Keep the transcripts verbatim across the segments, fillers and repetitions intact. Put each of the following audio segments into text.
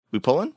We pulling?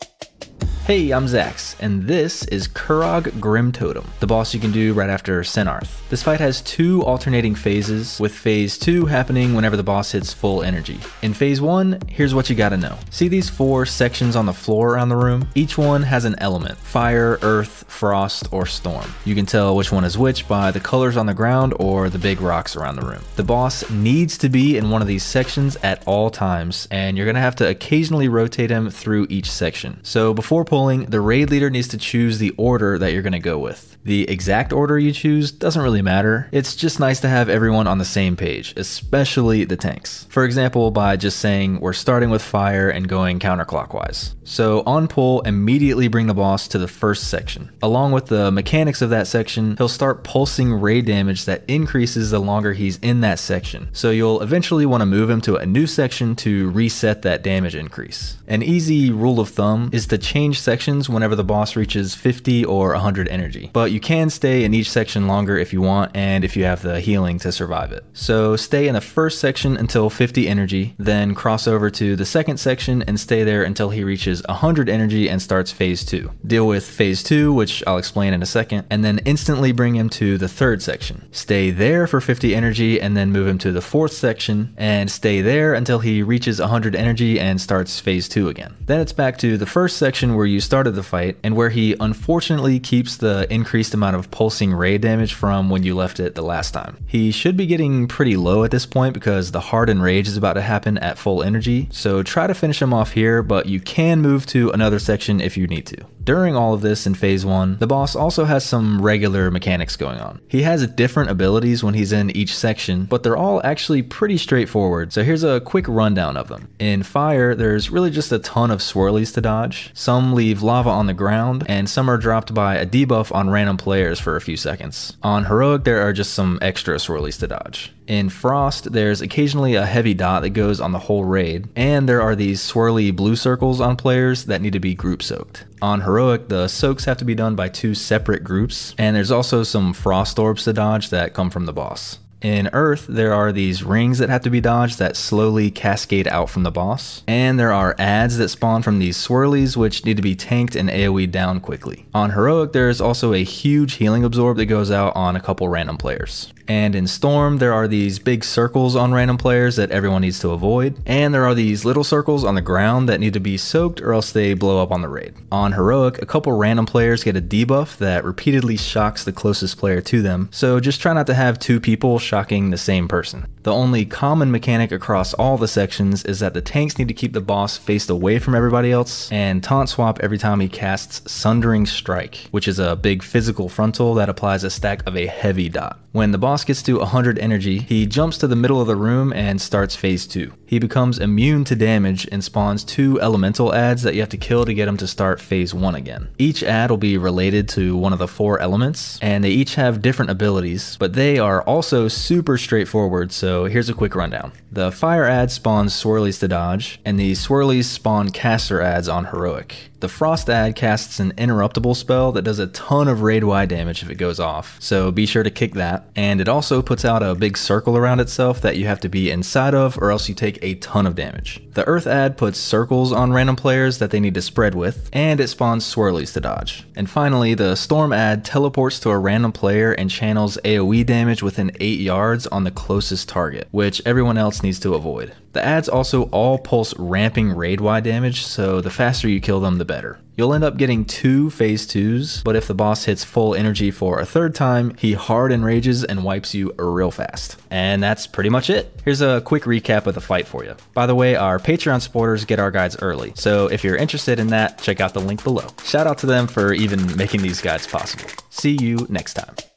Hey, I'm Zax, and this is Kurog Grim Totem, the boss you can do right after Senarth. This fight has two alternating phases, with phase two happening whenever the boss hits full energy. In phase one, here's what you gotta know. See these four sections on the floor around the room? Each one has an element: fire, earth, frost, or storm. You can tell which one is which by the colors on the ground or the big rocks around the room. The boss needs to be in one of these sections at all times, and you're gonna have to occasionally rotate him through each section. So before pulling, the raid leader needs to choose the order that you're going to go with. The exact order you choose doesn't really matter. It's just nice to have everyone on the same page, especially the tanks. For example, by just saying we're starting with fire and going counterclockwise. So on pull, immediately bring the boss to the first section. Along with the mechanics of that section, he'll start pulsing raid damage that increases the longer he's in that section. So you'll eventually want to move him to a new section to reset that damage increase. An easy rule of thumb is to change sections whenever the boss reaches fifty or one hundred energy, but you can stay in each section longer if you want and if you have the healing to survive it. So stay in the first section until fifty energy, then cross over to the second section and stay there until he reaches one hundred energy and starts phase two. Deal with phase two, which I'll explain in a second, and then instantly bring him to the third section. Stay there for fifty energy and then move him to the fourth section and stay there until he reaches one hundred energy and starts phase two again. Then it's back to the first section where you started the fight and where he unfortunately keeps the increased amount of pulsing raid damage from when you left it the last time. He should be getting pretty low at this point because the hardened rage is about to happen at full energy, so try to finish him off here, but you can move to another section if you need to. During all of this in phase one, the boss also has some regular mechanics going on. He has different abilities when he's in each section, but they're all actually pretty straightforward, so here's a quick rundown of them. In fire, there's really just a ton of swirlies to dodge. Some leave lava on the ground, and some are dropped by a debuff on random players for a few seconds. On heroic, there are just some extra swirlies to dodge. In Frost, there's occasionally a heavy dot that goes on the whole raid, and there are these swirly blue circles on players that need to be group soaked. On Heroic, the soaks have to be done by two separate groups, and there's also some Frost orbs to dodge that come from the boss. In Earth, there are these rings that have to be dodged that slowly cascade out from the boss, and there are adds that spawn from these swirlies which need to be tanked and AoE'd down quickly. On Heroic, there's also a huge healing absorb that goes out on a couple random players. And in Storm, there are these big circles on random players that everyone needs to avoid, and there are these little circles on the ground that need to be soaked or else they blow up on the raid. On Heroic, a couple random players get a debuff that repeatedly shocks the closest player to them, so just try not to have two people shocking the same person. The only common mechanic across all the sections is that the tanks need to keep the boss faced away from everybody else and taunt swap every time he casts Sundering Strike, which is a big physical frontal that applies a stack of a heavy dot. When the boss gets to one hundred energy, he jumps to the middle of the room and starts phase two. He becomes immune to damage and spawns two elemental adds that you have to kill to get him to start phase one again. Each add will be related to one of the four elements, and they each have different abilities, but they are also super straightforward, so here's a quick rundown. The fire add spawns swirlies to dodge, and the swirlies spawn caster adds on heroic. The frost add casts an interruptible spell that does a ton of raid-wide damage if it goes off, so be sure to kick that. And it also puts out a big circle around itself that you have to be inside of or else you take a ton of damage. The earth add puts circles on random players that they need to spread with, and it spawns swirlies to dodge. And finally, the storm add teleports to a random player and channels AoE damage within eight yards on the closest target, which everyone else needs to avoid. The adds also all pulse ramping raid-wide damage, so the faster you kill them, the better. You'll end up getting two phase twos, but if the boss hits full energy for a third time, he hard enrages and wipes you real fast. And that's pretty much it. Here's a quick recap of the fight for you. By the way, our Patreon supporters get our guides early, so if you're interested in that, check out the link below. Shout out to them for even making these guides possible. See you next time.